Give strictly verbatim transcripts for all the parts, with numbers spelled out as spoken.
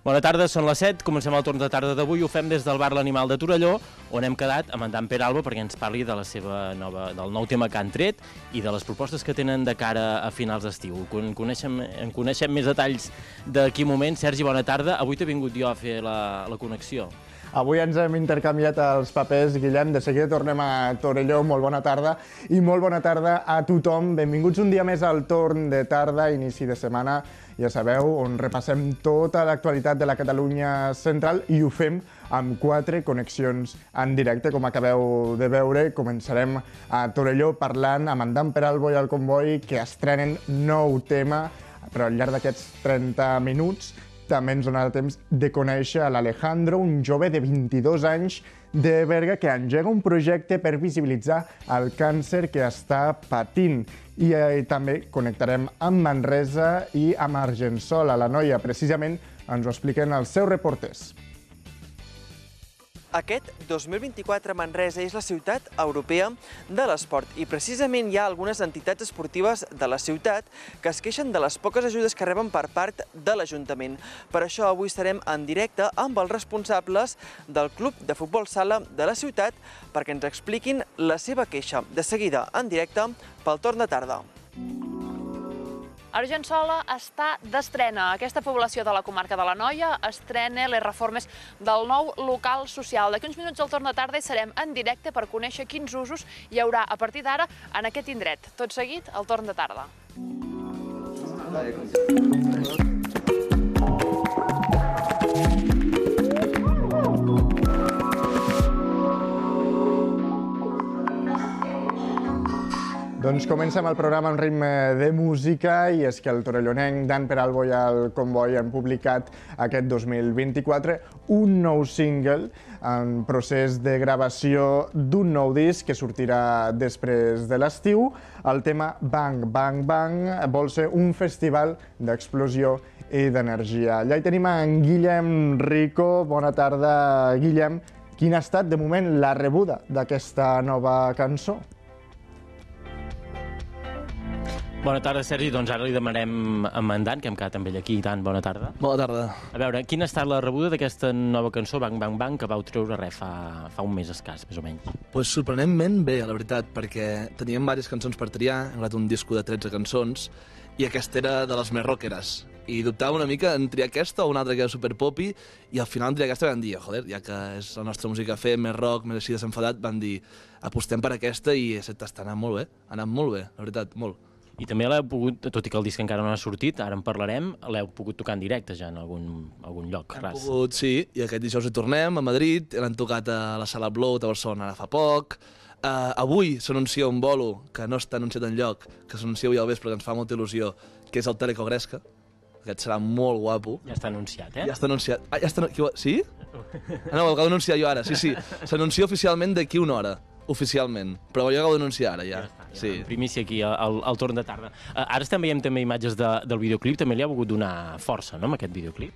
Bona tarda, són les set, comencem el torn de tarda d'avui, ho fem des del bar L'Animal de Torelló, on hem quedat amb en Dan Peralbo perquè ens parli de la seva nova, del nou tema que han tret i de les propostes que tenen de cara a finals d'estiu. Coneixem, en coneixem més detalls d'aquí moment. Sergi, bona tarda. Avui t'he vingut jo a fer la, la connexió. Avui ens hem intercanviat els papers, Guillem. De seguida tornem a Torelló. Molt bona tarda i molt bona tarda a tothom. Benvinguts un dia més al torn de tarda, inici de setmana, ja sabeu, on repassem tota l'actualitat de la Catalunya central i ho fem amb quatre connexions en directe, com acabeu de veure. Començarem a Torelló parlant amb en Dan Peralbo i el Comboi, que estrenen nou tema, però al llarg d'aquests trenta minuts també ens donarà temps de conèixer a l'Alejandro, un jove de vint-i-dos anys de Berga que engega un projecte per visibilitzar el càncer que està patint. I eh, també connectarem amb Manresa i amb Argençola. La noia, precisament, ens ho expliquen els seus reporters. Aquest dos mil vint-i-quatre Manresa és la ciutat europea de l'esport i precisament hi ha algunes entitats esportives de la ciutat que es queixen de les poques ajudes que reben per part de l'Ajuntament. Per això avui estarem en directe amb els responsables del Club de Futbol Sala de la ciutat perquè ens expliquin la seva queixa. De seguida, en directe, pel torn de tarda. Argençola està d'estrena. Aquesta població de la comarca de l'Anoia estrena les reformes del nou local social. D'aquí uns minuts al torn de tarda hi serem en directe per conèixer quins usos hi haurà a partir d'ara en aquest indret. Tot seguit, al torn de tarda. Doncs comencem el programa amb ritme de música i és que el torellonenc Dan Peralbo i el Comboi han publicat aquest dos mil vint-i-quatre un nou single en procés de gravació d'un nou disc que sortirà després de l'estiu. El tema Bang Bang Bang vol ser un festival d'explosió i d'energia. Allà hi tenim en Guillem Rico. Bona tarda, Guillem. Quina ha estat, de moment, la rebuda d'aquesta nova cançó? Bona tarda, Sergi. Doncs ara li demanarem a en Dan, que hem quedat amb ell aquí. Dan, bona tarda. Bona tarda. A veure, quina ha estat la rebuda d'aquesta nova cançó, Bang Bang Bang, que vau treure res fa, fa un mes escàs, més o menys? Pues sorprenentment bé, la veritat, perquè teníem diverses cançons per triar, hem agafat un disco de tretze cançons, i aquesta era de les més rockeres. I dubtava una mica en triar aquesta o una altra que era superpopi, i al final en triar aquesta vam dir, joder, ja que és la nostra música a fer, més rock, més així desenfadat, vam dir, apostem per aquesta i està anant molt bé, ha anat molt bé, la veritat, molt. I també l'heu pogut, tot i que el disc encara no ha sortit, ara en parlarem, l'heu pogut tocar en directe ja en algun, algun lloc. Hem pogut, sí, i aquest dijous hi tornem a Madrid, l'han tocat a la Sala Bloat a Barcelona ara fa poc. Uh, avui s'anuncia un bolo que no està anunciat enlloc, que s'anuncia avui al vespre, que ens fa molta il·lusió, que és el Teleco Gresca. Aquest serà molt guapo. Ja està anunciat, eh? Ja està anunciat. Ah, ja està... Sí? Ah, no, ho acabo d'anunciar jo ara, sí, sí. S'anuncia oficialment d'aquí una hora. Oficialment, però jo acabo d'anunciar ara ja. Ja està, ja sí. Primícia aquí al, al torn de tarda. Uh, ara estem veient també imatges de, del videoclip, també li ha volgut donar força, no?, amb aquest videoclip.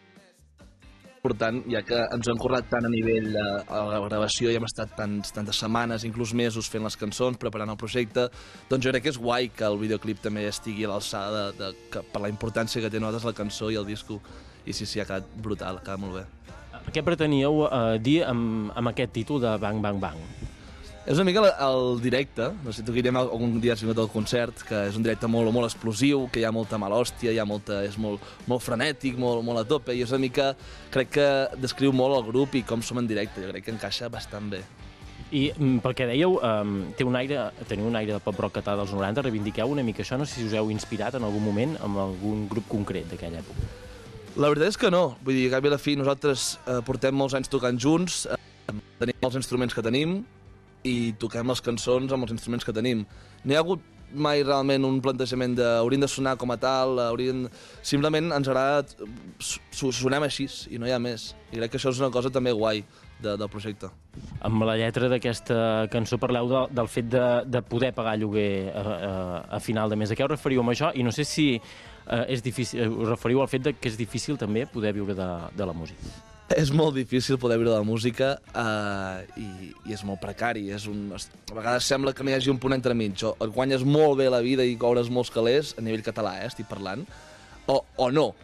Important, ja que ens ho hem currat tant a nivell de a la gravació i hem estat tants, tantes setmanes, inclús mesos fent les cançons, preparant el projecte, doncs jo crec que és guai que el videoclip també estigui a l'alçada de, de, que, per la importància que té nosaltres la cançó i el disco. I sí, sí, ha quedat brutal, ha quedat molt bé. Què preteníeu uh, dir amb, amb aquest títol de Bang Bang Bang? És una mica el directe, no sé si tu Guillem algun dia has vingut al concert, que és un directe molt, molt explosiu, que hi ha molta malhòstia, hi ha molta, és molt, molt frenètic, molt, molt a tope, i és una mica, crec que descriu molt el grup i com som en directe, jo crec que encaixa bastant bé. I pel que dèieu, um, té un aire, teniu un aire de pop rock català dels noranta, reivindiqueu una mica això, no sé si us heu inspirat en algun moment amb algun grup concret d'aquella època. La veritat és que no, vull dir, a cap i a la fi nosaltres eh, portem molts anys tocant junts, eh, tenim els instruments que tenim, i toquem les cançons amb els instruments que tenim. No hi ha hagut mai realment un plantejament de haurien de sonar com a tal, haurien... simplement ens agrada, sonem així i no hi ha més. I crec que això és una cosa també guai de, del projecte. Amb la lletra d'aquesta cançó parleu de, del fet de, de poder pagar lloguer a, a, a final de mes. A què us referiu amb això? I no sé si eh, és difícil, us referiu al fet de que és difícil també poder viure de, de la música. És molt difícil poder viure de la música uh, i, i és molt precari. És un, a vegades sembla que no hi hagi un punt entremig. O et guanyes molt bé la vida i cobres molts calés, a nivell català, eh, estic parlant, o, o no.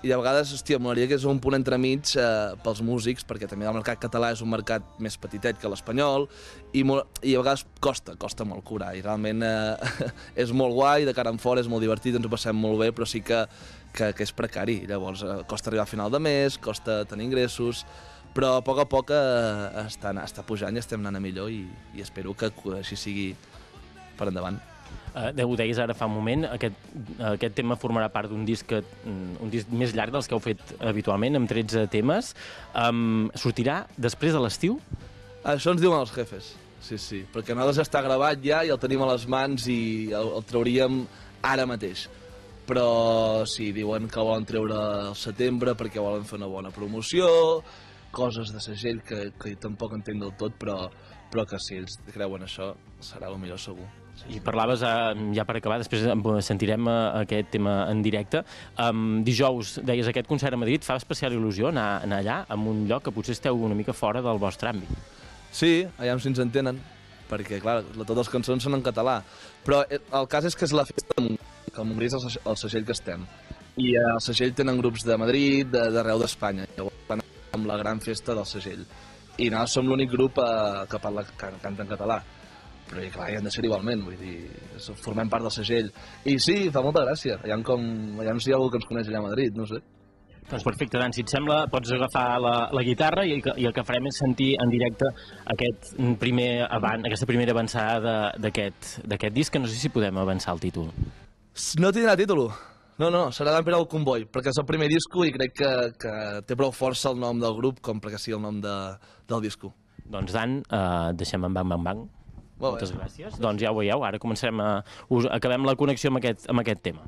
I a vegades, hòstia, m'agradaria que és un punt entremig eh, pels músics, perquè també el mercat català és un mercat més petitet que l'espanyol, i, i a vegades costa, costa molt curar, i realment eh, és molt guai, de cara en fora és molt divertit, ens ho passem molt bé, però sí que, que, que és precari. Llavors eh, costa arribar a final de mes, costa tenir ingressos, però a poc a poc eh, està, està pujant i estem anant a millor, i, i espero que així sigui per endavant. Uh, ho deies ara fa un moment, aquest, uh, aquest tema formarà part d'un disc, que, un disc més llarg dels que heu fet habitualment, amb tretze temes. Um, sortirà després de l'estiu? Això ens diuen els jefes, sí, sí, perquè nosaltres ja està gravat ja i el tenim a les mans i el, el trauríem ara mateix. Però sí, diuen que volen treure al setembre perquè volen fer una bona promoció, coses de segell que, que tampoc entenc del tot, però, però que si ells creuen això serà el millor segur. I parlaves, ja per acabar, després sentirem aquest tema en directe. Um, dijous, deies, aquest concert a Madrid, fa especial il·lusió anar, anar allà, en un lloc que potser esteu una mica fora del vostre àmbit. Sí, allà si ens entenen, perquè, clar, totes les cançons són en català. Però el cas és que és la festa de Montgrí, que el Montgrí és el, el segell que estem. I el segell tenen grups de Madrid, d'arreu d'Espanya. Llavors van amb la gran festa del segell. I nosaltres som l'únic grup eh, que, parla, que canta en català. Però clar, hi han de ser igualment, vull dir, formem part del segell. I sí, fa molta gràcia, allà com, allà si hi ha algú que ens coneix allà a Madrid, no sé. Doncs perfecte, Dan, si et sembla, pots agafar la, la guitarra i, i el que farem és sentir en directe aquest primer avant, aquesta primera avançada d'aquest disc, que no sé si podem avançar el títol. No tindrà títol, no, no, serà d'Empera el Comboi, perquè és el primer disco i crec que, que té prou força el nom del grup com perquè sigui el nom de, del disco. Doncs Dan, eh, deixem en Bang Bang Bang. Moltes gràcies. Doncs ja ho veieu, ara comencem a... Us, acabem la connexió amb aquest, amb aquest tema.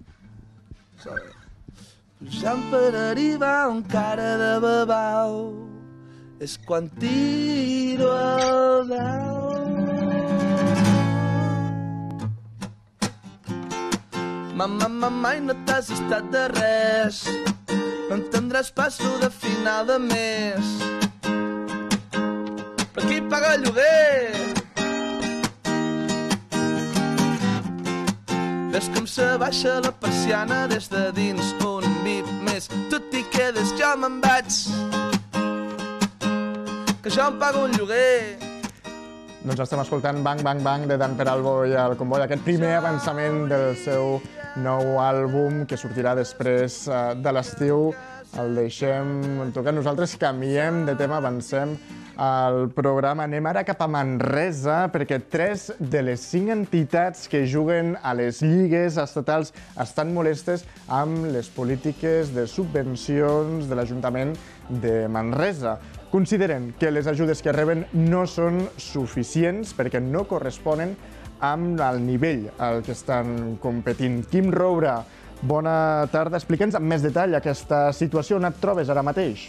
Pujant per arribar un cara de babau és quan tiro el dau. Mama, mama, mai no t'has estat de res, no entendràs passo de final de mes. Però qui paga el lloguer? Ves com se baixa la persiana des de dins un bip més. Tu t'hi quedes, jo me'n vaig, que jo em pago un lloguer. Doncs estem escoltant Bang Bang Bang de Dan Peralbo i el Comboi, aquest primer avançament del seu nou àlbum que sortirà després de l'estiu. El deixem tocar. Nosaltres canviem de tema, avancem al programa. Anem ara cap a Manresa, perquè tres de les cinc entitats que juguen a les lligues estatals estan molestes amb les polítiques de subvencions de l'Ajuntament de Manresa. Consideren que les ajudes que reben no són suficients perquè no corresponen amb el nivell al que estan competint. Quim Roura, bona tarda. Explica'ns amb més detall aquesta situació. On et trobes ara mateix?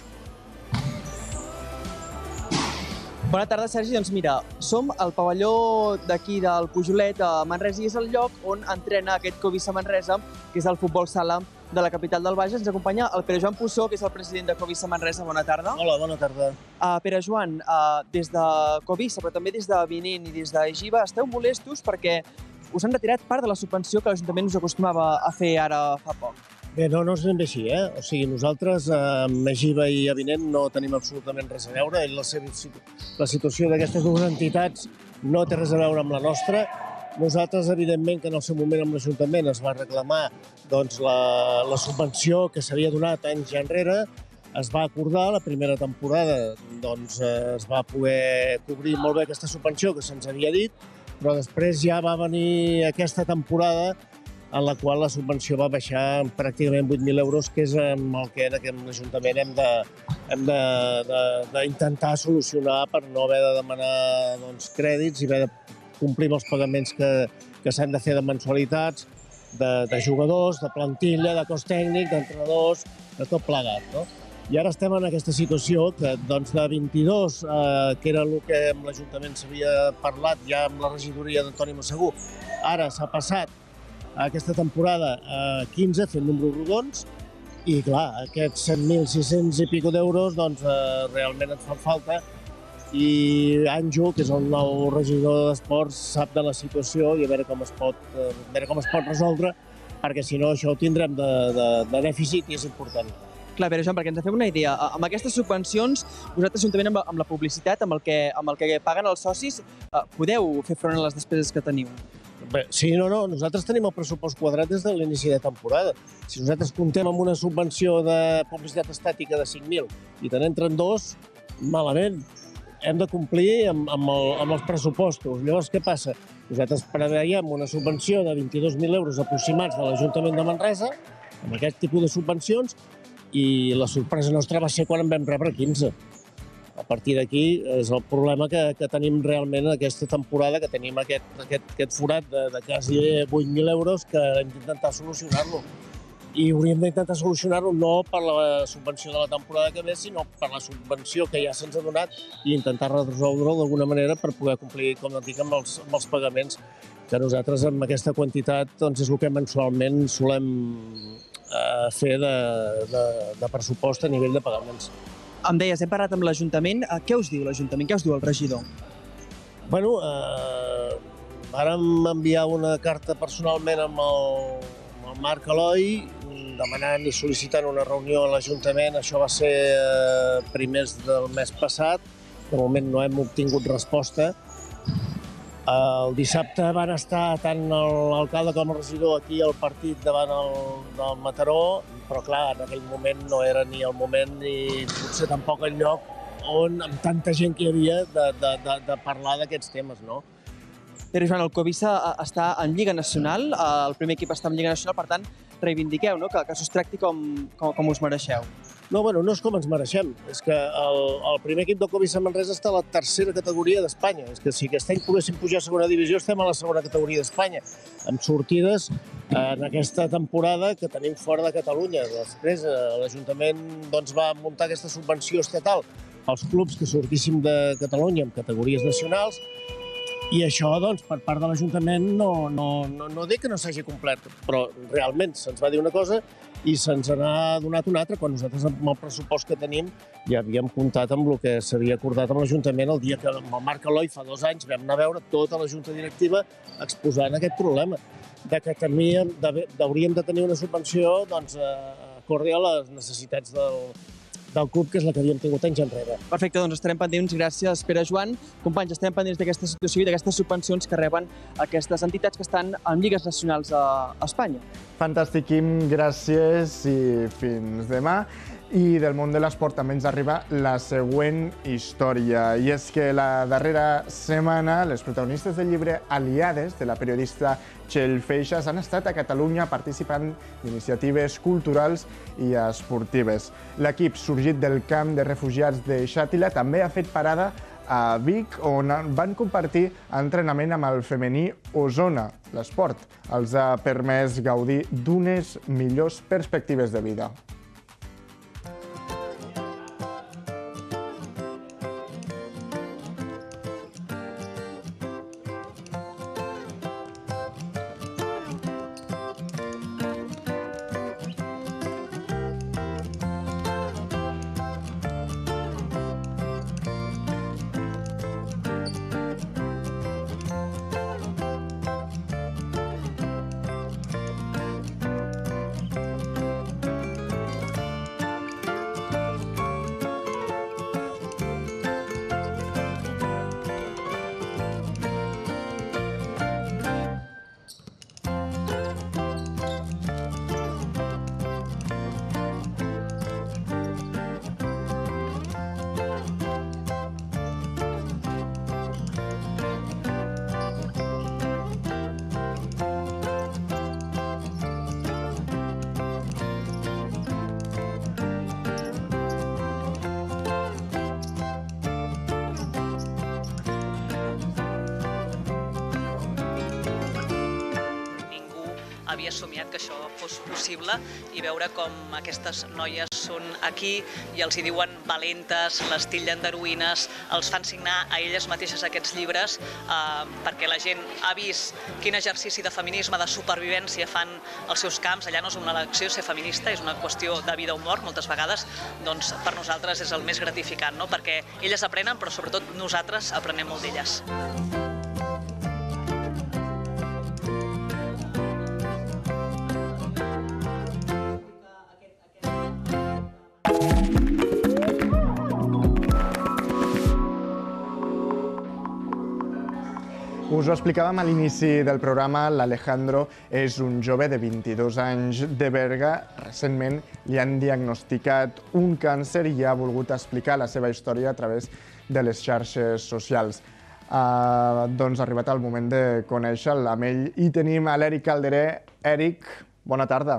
Bona tarda, Sergi. Doncs mira, som al pavelló d'aquí del Pujolet a Manresa i és el lloc on entrena aquest Covisa Manresa, que és el futbol sala de la capital del Bages. Ens acompanya el Pere Joan Pussó, que és el president de Covisa Manresa. Bona tarda. Hola, bona tarda. Uh, Pere Joan, uh, des de Covisa, però també des de Vinent i des d'Egiva, esteu molestos perquè us han retirat part de la subvenció que l'Ajuntament us acostumava a fer ara fa poc. Bé, no, no és ben bé així, eh? O sigui, nosaltres amb Egiva i Avinent no tenim absolutament res a veure. La, seva, la situació d'aquestes dues entitats no té res a veure amb la nostra. Nosaltres, evidentment, que en el seu moment amb l'Ajuntament es va reclamar doncs, la, la subvenció que s'havia donat anys enrere, es va acordar la primera temporada, doncs es va poder cobrir molt bé aquesta subvenció que se'ns havia dit, però després ja va venir aquesta temporada en la qual la subvenció va baixar pràcticament vuit mil euros, que és amb el que en l'Ajuntament hem de, hem de, de, d'intentar solucionar per no haver de demanar doncs, crèdits i haver de complir amb els pagaments que, que s'han de fer de mensualitats, de, de jugadors, de plantilla, de cos tècnic, d'entrenadors, de tot plegat, no? I ara estem en aquesta situació que doncs, de vint-i-dos, eh, que era el que amb l'Ajuntament s'havia parlat ja amb la regidoria d'Antoni Massegur, ara s'ha passat aquesta temporada a quinze, fent números rodons, i clar, aquests set mil sis-cents i pico d'euros doncs, eh, realment ens fan falta, i Anjo, que és el nou regidor d'Esports, sap de la situació i a veure com es pot, eh, a veure com es pot resoldre perquè si no això ho tindrem de, de, de dèficit i és important. Clar, però Joan, perquè ens fem una idea, amb aquestes subvencions, vosaltres juntament amb la, amb la publicitat, amb el, que, amb el que paguen els socis, eh, podeu fer front a les despeses que teniu? Bé, sí, no, no, nosaltres tenim el pressupost quadrat des de l'inici de temporada. Si nosaltres comptem amb una subvenció de publicitat estàtica de cinc mil i te n'entren dos, malament. Hem de complir amb, amb, el, amb els pressupostos. Llavors, què passa? Nosaltres preveiem una subvenció de vint-i-dos mil euros aproximats de l'Ajuntament de Manresa, amb aquest tipus de subvencions, i la sorpresa nostra va ser quan en vam rebre quinze. A partir d'aquí és el problema que, que tenim realment aquesta temporada, que tenim aquest, aquest, aquest forat de, de quasi vuit mil euros que hem d'intentar solucionar-lo. I hauríem d'intentar solucionar-ho no per la subvenció de la temporada que ve, sinó per la subvenció que ja se'ns ha donat i intentar resoldre-ho d'alguna manera per poder complir, com et dic, amb els, amb els pagaments, que nosaltres amb aquesta quantitat doncs, és el que mensualment solem eh, fer de, de, de pressupost a nivell de pagaments. Em deies, hem parlat amb l'Ajuntament. Què us diu l'Ajuntament? Què us diu el regidor? Bueno, eh, vàrem enviar una carta personalment amb el, amb el Marc Eloi, demanant i sol·licitant una reunió a l'Ajuntament. Això va ser eh, primers del mes passat. De moment no hem obtingut resposta. El dissabte van estar tant l'alcalde com el regidor aquí al partit davant el, del Mataró, però clar, en aquell moment no era ni el moment ni potser tampoc el lloc on amb tanta gent que hi havia de, de, de, de parlar d'aquests temes, no? Però Joan, el Covisa està en Lliga Nacional, el primer equip està en Lliga Nacional, per tant, reivindiqueu, no?, que, que s'us tracti com, com, com us mereixeu. No, bueno, no és com ens mereixem. És que el, el primer equip del Covisa Manresa està a la tercera categoria d'Espanya. És que si aquest any poguéssim pujar a segona divisió, estem a la segona categoria d'Espanya, amb sortides en aquesta temporada que tenim fora de Catalunya. Després l'Ajuntament doncs, va muntar aquesta subvenció estatal als clubs que sortíssim de Catalunya amb categories nacionals, i això, doncs, per part de l'Ajuntament no, no, no, no dic que no s'hagi complert, però realment se'ns va dir una cosa i se'ns n'ha donat una altra, quan nosaltres amb el pressupost que tenim ja havíem comptat amb el que s'havia acordat amb l'Ajuntament el dia que amb el Marc Eloi fa dos anys vam anar a veure tota la Junta Directiva exposant aquest problema, de que temíem, de, hauríem de tenir una subvenció doncs, acorde a les necessitats del, del club, que és la que havíem tingut anys enrere. Perfecte, doncs estarem pendents. Gràcies, Pere Joan. Companys, estarem pendents d'aquesta situació i d'aquestes subvencions que reben aquestes entitats que estan en lligues nacionals a Espanya. Fantàstic, Quim, gràcies i fins demà. I del món de l'esport també ens arriba la següent història. I és que la darrera setmana les protagonistes del llibre Aliades, de la periodista Txell Feixas, han estat a Catalunya participant d'iniciatives culturals i esportives. L'equip sorgit del camp de refugiats de Xàtiva també ha fet parada a Vic, on van compartir entrenament amb el femení Osona. L'esport els ha permès gaudir d'unes millors perspectives de vida. havia somiat que això fos possible i veure com aquestes noies són aquí i els hi diuen valentes, les tillen d'heroïnes, els fan signar a elles mateixes aquests llibres eh, perquè la gent ha vist quin exercici de feminisme, de supervivència fan als seus camps. Allà no és una elecció ser feminista, és una qüestió de vida o mort moltes vegades, doncs per nosaltres és el més gratificant, no? Perquè elles aprenen, però sobretot nosaltres aprenem molt d'elles. Us ho explicàvem a l'inici del programa, l'Alejandro és un jove de vint-i-dos anys de Berga. Recentment li han diagnosticat un càncer i ha volgut explicar la seva història a través de les xarxes socials. Uh, doncs ha arribat el moment de conèixer-lo amb ell i tenim a l'Eric Calderé. Eric, bona tarda.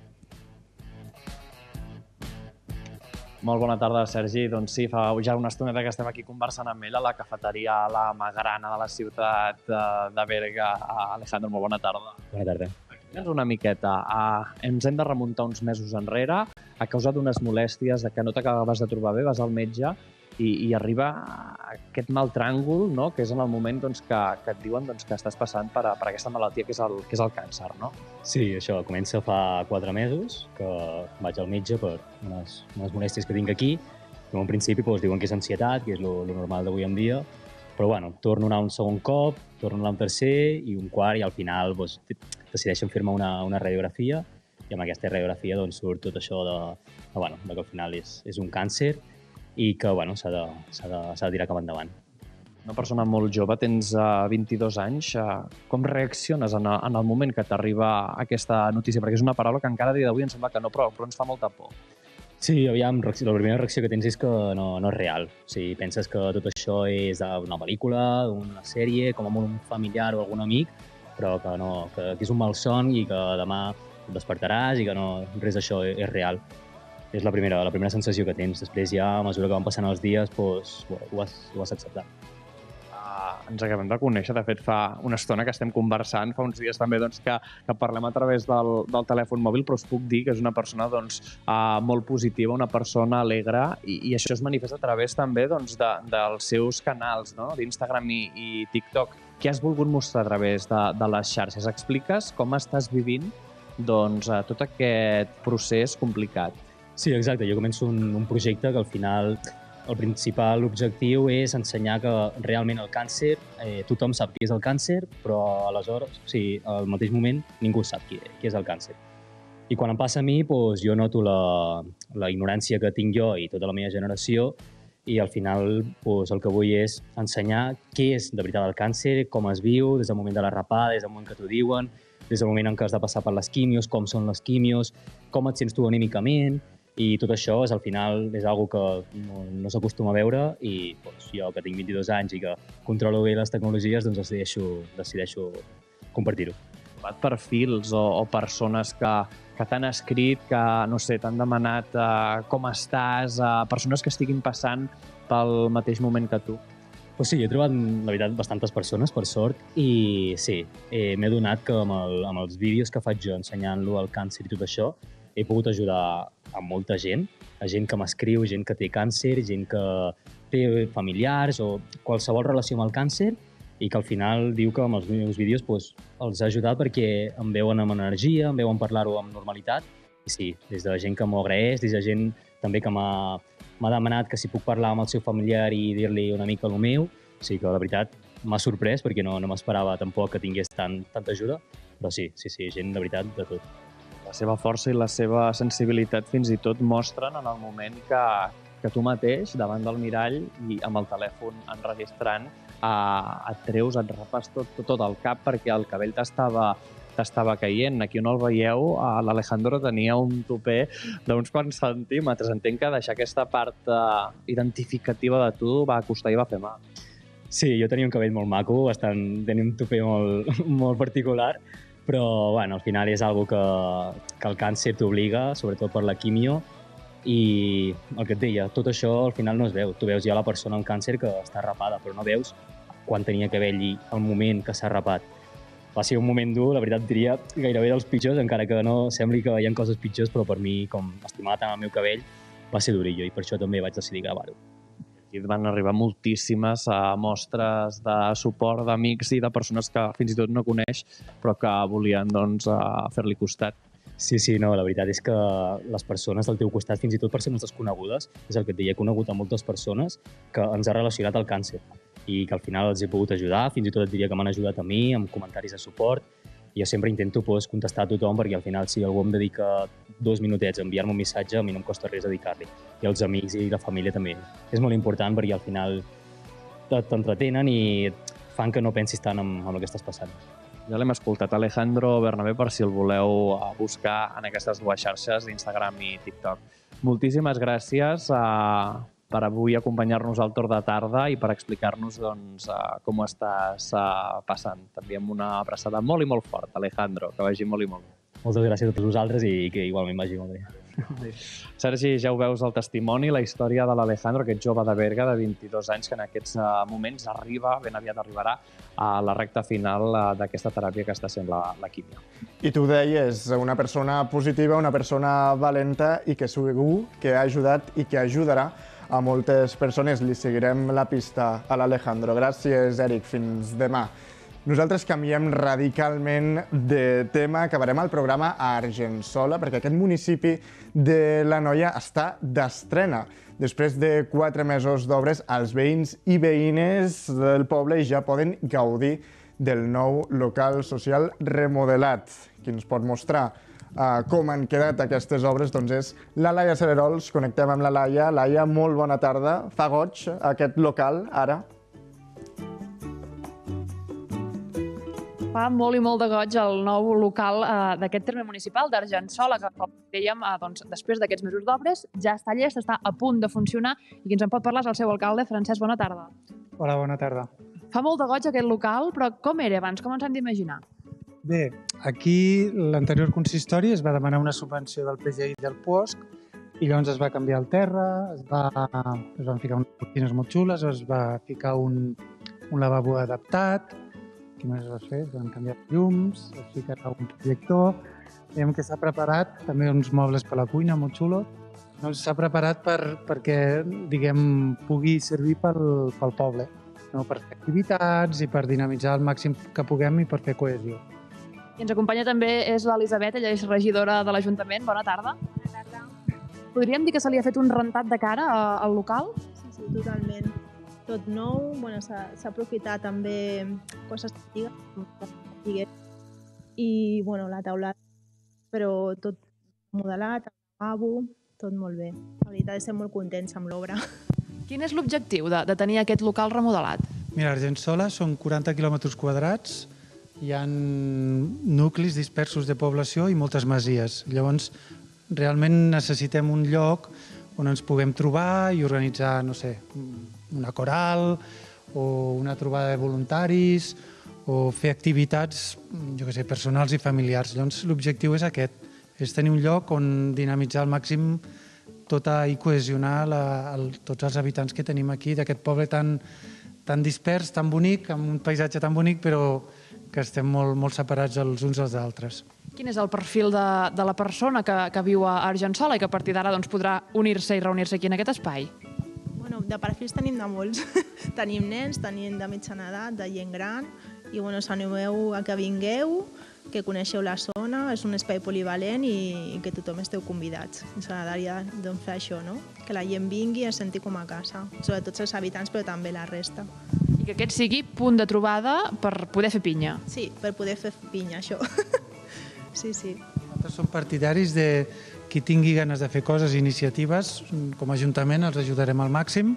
Molt bona tarda, Sergi. Doncs sí, fa ja una estoneta que estem aquí conversant amb ell a la cafeteria La Magrana de la ciutat de Berga. Alejandro, molt bona tarda. Bona tarda. Ens una miqueta. Ens hem de remuntar uns mesos enrere a causa d'unes molèsties que no t'acabaves de trobar bé, vas al metge i, i arriba aquest mal tràngol, no?, que és en el moment doncs, que, que et diuen doncs, que estàs passant per, per aquesta malaltia que és, el, que és el càncer, no? Sí, això comença fa quatre mesos que vaig al metge per unes, unes molèsties que tinc aquí. En un principi doncs, diuen que és ansietat, que és lo, lo normal d'avui en dia, però bueno, torno a anar un segon cop, torno a anar un tercer i un quart i al final doncs, decideixen fer-me una, una radiografia i amb aquesta radiografia doncs, surt tot això de, de, bueno, de que al final és, és un càncer i que bueno, s'ha de, s'ha de, s'ha de tirar cap endavant. Una persona molt jove, tens uh, vint-i-dos anys, uh, com reacciones en, en el moment que t'arriba aquesta notícia? Perquè és una paraula que encara a dia d'avui em sembla que no, però, però ens fa molta por. Sí, aviam, la primera reacció que tens és que no, no és real. O sigui, penses que tot això és una pel·lícula, una sèrie, com amb un familiar o algun amic, però que, no, que, que és un malson i que demà et despertaràs i que no, res d'això és, és real. És la primera, la primera sensació que tens. Després ja, a mesura que van passant els dies, doncs, bueno, ho, has, ho has acceptat. Uh, ens acabem de conèixer, de fet fa una estona que estem conversant, fa uns dies també doncs, que, que parlem a través del, del telèfon mòbil, però us puc dir que és una persona doncs, uh, molt positiva, una persona alegre, i, i això es manifesta a través també doncs, de, dels seus canals, no?, d'Instagram i, i TikTok. Què has volgut mostrar a través de, de les xarxes? Expliques com estàs vivint doncs, uh, tot aquest procés complicat. Sí, exacte. Jo començo un, un projecte que al final el principal objectiu és ensenyar que realment el càncer, eh, tothom sap què és el càncer, però aleshores, o sigui, al mateix moment, ningú sap què, què és el càncer. I quan em passa a mi, doncs, jo noto la, la ignorància que tinc jo i tota la meva generació i al final doncs, el que vull és ensenyar què és de veritat el càncer, com es viu, des del moment de la rapada, des del moment que t'ho diuen, des del moment en què has de passar per les quimios, com són les quimios, com et sents tu anímicament. I tot això és, al final és una que no, no s'acostuma a veure i doncs, jo que tinc vint-i-dos anys i que controlo bé les tecnologies, doncs decideixo, decideixo compartir-ho. Perfils o, o persones que, que t'han escrit, que no sé, t'han demanat uh, com estàs, uh, persones que estiguin passant pel mateix moment que tu? Pues sí, he trobat, la veritat, bastantes persones, per sort, i sí, eh, m'he adonat que amb, el, amb els vídeos que faig jo ensenyant-lo el càncer i tot això, he pogut ajudar a molta gent, a gent que m'escriu, gent que té càncer, gent que té familiars o qualsevol relació amb el càncer i que al final diu que amb els meus vídeos pues, els ha ajudat perquè em veuen amb energia, em veuen parlar-ho amb normalitat. I sí, des de gent que m'ho agraeix, des de gent també que m'ha demanat que si puc parlar amb el seu familiar i dir-li una mica el meu. O sigui que la veritat m'ha sorprès perquè no, no m'esperava tampoc que tingués tant, tanta ajuda, però sí, sí, sí, gent de veritat de tot. La seva força i la seva sensibilitat fins i tot mostren en el moment que, que tu mateix, davant del mirall i amb el telèfon enregistrant, eh, et treus, et rapes tot, tot, tot el cap perquè el cabell t'estava t'estava caient. Aquí on el veieu, eh, l'Alejandro tenia un tupé d'uns quants centímetres. Entenc que deixar aquesta part eh, identificativa de tu va costar i va fer mal. Sí, jo tenia un cabell molt maco, bastant, tenia un tupé molt, molt particular, però bueno, al final és algo que, que el càncer t'obliga, sobretot per la quimio, i el que et deia, tot això al final no es veu. Tu veus ja la persona amb càncer que està rapada, però no veus quan tenia cabell i el moment que s'ha rapat. Va ser un moment dur, la veritat diria gairebé dels pitjors, encara que no sembli que hi ha coses pitjors, però per mi, com estimava tant el meu cabell, va ser durillo i per això també vaig decidir gravar-ho. Aquí van arribar moltíssimes uh, mostres de suport d'amics i de persones que fins i tot no coneix, però que volien doncs, uh, fer-li costat. Sí, sí, no, la veritat és que les persones del teu costat, fins i tot persones desconegudes, és el que et deia, he conegut a moltes persones que ens ha relacionat el càncer i que al final els he pogut ajudar, fins i tot et diria que m'han ajudat a mi amb comentaris de suport. I jo sempre intento pues, contestar a tothom perquè al final si algú em dedica dos minutets a enviar-me un missatge, a mi no em costa res dedicar-li. I els amics i la família també. És molt important perquè al final t'entretenen i fan que no pensis tant en, en el que estàs passant. Ja l'hem escoltat, Alejandro Bernabé, per si el voleu buscar en aquestes dues xarxes d'Instagram i TikTok. Moltíssimes gràcies uh, per avui acompanyar-nos al torn de tarda i per explicar-nos doncs, uh, com ho estàs uh, passant. T'enviem una abraçada molt i molt forta, Alejandro, que vagi molt i molt bé. Moltes gràcies a tots vosaltres i que igualment vagi molt bé. Sergi, ja ho veus el testimoni, la història de l'Alejandro, aquest jove de Berga de vint-i-dos anys que en aquests moments arriba, ben aviat arribarà a la recta final d'aquesta teràpia que està sent la, la químia. I tu deies, una persona positiva, una persona valenta i que segur que ha ajudat i que ajudarà a moltes persones. Li seguirem la pista a l'Alejandro. Gràcies, Eric. Fins demà. Nosaltres canviem radicalment de tema. Acabarem el programa a Argençola, perquè aquest municipi de l'Anoia està d'estrena. Després de quatre mesos d'obres, els veïns i veïnes del poble ja poden gaudir del nou local social remodelat. Qui ens pot mostrar uh, com han quedat aquestes obres doncs és la Laia Cererols. Connectem amb la Laia. Laia, molt bona tarda. Fa goig aquest local, ara? Fa molt i molt de goig el nou local eh, d'aquest terme municipal d'Argençola, que com dèiem, eh, doncs, després d'aquests mesos d'obres, ja està llest, està a punt de funcionar, i qui ens en pot parlar és el seu alcalde, Francesc, bona tarda. Hola, bona tarda. Fa molt de goig aquest local, però com era abans? Com ens hem d'imaginar? Bé, aquí l'anterior consistori es va demanar una subvenció del P G I del Puosc i llavors es va canviar el terra, es, va, es van ficar unes cortines molt xules, es va ficar un, un lavabo adaptat. Què més es va fer? Es van canviar llums, es fica un projector. Veiem que s'ha preparat també uns mobles per la cuina molt xulos. Doncs s'ha preparat per, perquè, diguem, pugui servir pel, pel poble, no? Per fer activitats i per dinamitzar el màxim que puguem i per fer cohesió. I ens acompanya també és l'Elisabet, ella és regidora de l'Ajuntament. Bona tarda. Bona tarda. Podríem dir que se li ha fet un rentat de cara al local? Sí, sí, totalment. Tot nou, bueno, s'ha aprofitat també coses antigues i bueno, la taulada, però tot modelat, el lavabo, tot molt bé. La veritat, estem molt contents amb l'obra. Quin és l'objectiu de, de tenir aquest local remodelat? Mira, Argençola són quaranta quilòmetres quadrats, hi ha nuclis dispersos de població i moltes masies. Llavors, realment necessitem un lloc on ens puguem trobar i organitzar, no sé, una coral o una trobada de voluntaris o fer activitats, jo què sé, personals i familiars. Llavors, l'objectiu és aquest, és tenir un lloc on dinamitzar al màxim tota i cohesionar la, el, tots els habitants que tenim aquí, d'aquest poble tan, tan dispers, tan bonic, amb un paisatge tan bonic, però que estem molt, molt separats els uns dels altres. Quin és el perfil de, de la persona que, que viu a Argençola i que a partir d'ara doncs, podrà unir-se i reunir-se aquí en aquest espai? Bueno, de perfils tenim de molts. Tenim nens, tenim de mitjana edat, de gent gran, i bueno, s'animeu a que vingueu, que coneixeu la zona, és un espai polivalent i, i que tothom esteu convidats. Ens agradaria doncs, fer això, no? Que la gent vingui i es senti com a casa, sobretot els habitants, però també la resta. I que aquest sigui punt de trobada per poder fer pinya. Sí, per poder fer pinya, això. Sí, sí. Nosaltres som partidaris de qui tingui ganes de fer coses i iniciatives, com a Ajuntament els ajudarem al màxim,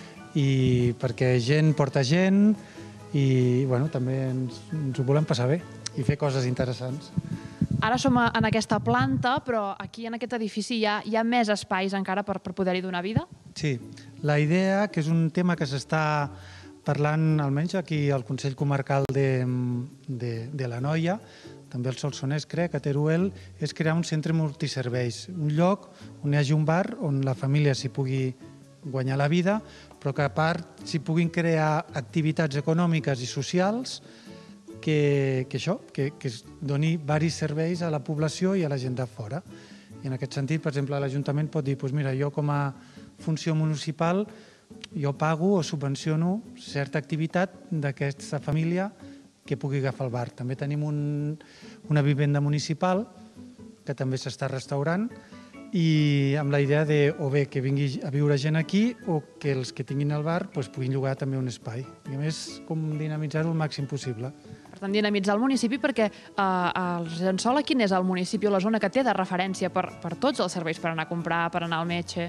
i perquè gent porta gent i bueno, també ens, ens ho volem passar bé i fer coses interessants. Ara som en aquesta planta, però aquí en aquest edifici hi ha, hi ha més espais encara per, per poder-hi donar vida? Sí, la idea, que és un tema que s'està parlant almenys aquí al Consell Comarcal de, de, de l'Anoia, també el Solsonès, crec, a Teruel, és crear un centre multiserveis, un lloc on hi hagi un bar on la família s'hi pugui guanyar la vida, però que a part s'hi puguin crear activitats econòmiques i socials que, que això, que, que es doni varis serveis a la població i a la gent de fora. I en aquest sentit, per exemple, l'Ajuntament pot dir, doncs mira, jo com a funció municipal jo pago o subvenciono certa activitat d'aquesta família que pugui agafar el bar. També tenim un, una vivenda municipal que també s'està restaurant i amb la idea de o bé que vingui a viure gent aquí o que els que tinguin el bar doncs, puguin llogar també un espai. I a més, com dinamitzar-ho el màxim possible. Per tant, dinamitzar el municipi perquè eh, Argençola, quin és el municipi o la zona que té de referència per, per tots els serveis, per anar a comprar, per anar al metge?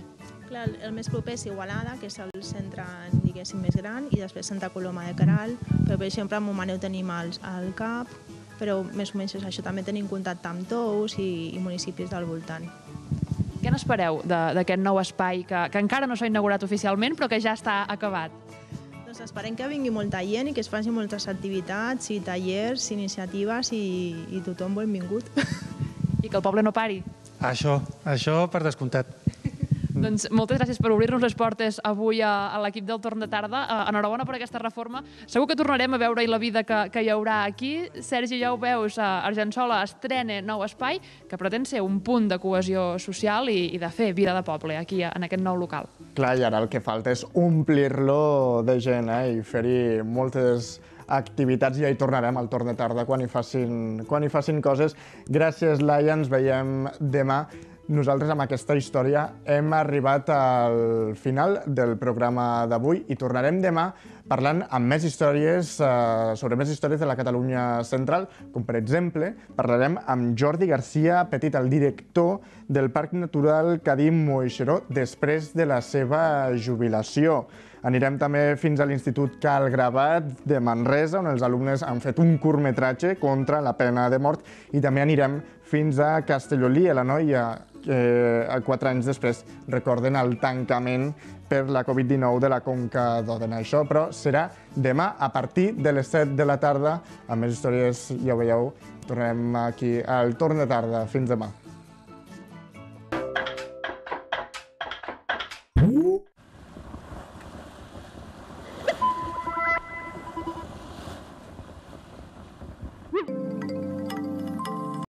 Clar, el més proper és Igualada, que és el centre, diguéssim, més gran, i després Santa Coloma de Queralt, però per exemple a Montmaneu tenim al Cap, però més o menys és això, també tenim contacte amb Tous i, i municipis del voltant. Què n'espereu d'aquest nou espai que, que encara no s'ha inaugurat oficialment, però que ja està acabat? Doncs esperem que vingui molta gent i que es facin moltes activitats i tallers, iniciatives i, i tothom benvingut. I que el poble no pari. Això, això per descomptat. Doncs moltes gràcies per obrir-nos les portes avui a, a l'equip del Torn de Tarda. Uh, enhorabona per aquesta reforma. Segur que tornarem a veure la vida que, que hi haurà aquí. Sergi, ja ho veus, uh, Argençola estrena nou espai que pretén ser un punt de cohesió social i, i de fer vida de poble aquí en aquest nou local. Clar, i ara el que falta és omplir-lo de gent eh, i fer-hi moltes activitats i ja hi tornarem al Torn de Tarda quan hi facin, quan hi facin coses. Gràcies, Laia, ens veiem demà. Nosaltres amb aquesta història hem arribat al final del programa d'avui i tornarem demà parlant amb més històries, eh, sobre més històries de la Catalunya central, com per exemple parlarem amb Jordi García Petit, el director del Parc Natural Cadí-Moixeró, després de la seva jubilació. Anirem també fins a l'Institut Cal Gravat de Manresa, on els alumnes han fet un curtmetratge contra la pena de mort, i també anirem fins a Castellolí, a l'Anoia, que quatre anys després recorden el tancament per la Covid dinou de la Conca d'Òdena. Això, però, serà demà a partir de les set de la tarda. Amb més històries, ja ho veieu, tornarem aquí al Torn de Tarda. Fins demà.